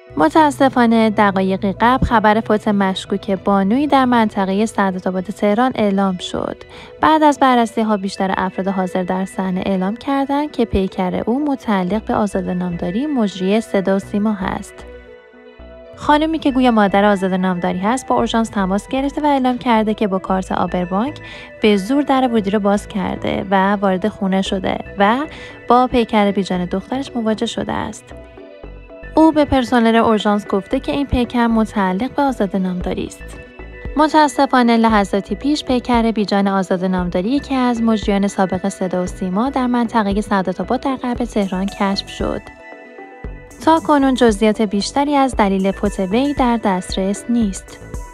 متاسفانه دقایقی قبل خبر فوت مشکوک بانویی در منطقه سعادت‌آباد تهران اعلام شد. بعد از بررسی‌ها بیشتر افراد حاضر در صحنه اعلام کردند که پیکر او متعلق به آزاده نامداری مجری صدا و سیما است. خانمی که گویا مادر آزاده نامداری هست با اورژانس تماس گرفته و اعلام کرده که با کارت آبربانک به زور در ورودی رو باز کرده و وارد خونه شده و با پیکر بیجان دخترش مواجه شده است. او به پرسنل اورژانس گفته که این پیکر متعلق به آزاده نامداری است. متاسفانه لحظاتی پیش پیکر بیجان آزاده نامداری یکی از مجریان سابق صدا و سیما در منطقه سعادت‌آباد در غرب تهران کشف شد. تا کنون جزئیات بیشتری از دلیل فوت وی در دسترس نیست.